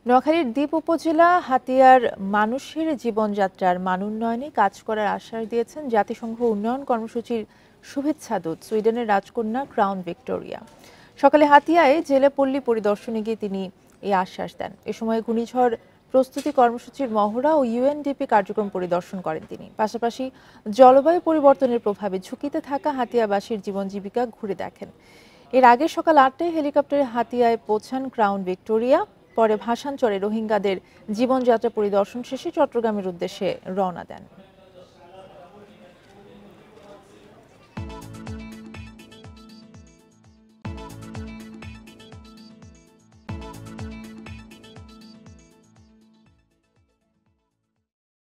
নোয়াখালীর দ্বীপ উপজেলা হাতিয়ার মানুষের জীবনযাত্রার মান উন্নয়নে কাজ করার আশ্বাস দিয়েছেন জাতিসংঘ উন্নয়ন কর্মসূচির শুভেচ্ছা দূত সুইডেনের রাজকন্যা ক্রাউন ভিক্টোরিয়া। সকালে হাতিয়ায় জেলে পল্লী পরিদর্শনে গিয়ে তিনি এই আশ্বাস দেন। এ সময় ঘূর্ণিঝড় প্রস্তুতি কর্মসূচির মহড়া ও ইউএনডিপি কার্যক্রম পরিদর্শন করেন তিনি। পাশাপাশি জলবায়ু পরিবর্তনের প্রভাবে ঝুঁকিতে থাকা হাতিয়াবাসীর জীবন জীবিকা ঘুরে দেখেন। এর আগে সকাল ৮টায় হেলিকপ্টারে হাতিয়ায় পৌঁছান ক্রাউন ভিক্টোরিয়া। পরে ভাসানচরে রোহিঙ্গাদের জীবনযাত্রা পরিদর্শন শেষে চট্টগ্রামের উদ্দেশ্যে রওনা দেন।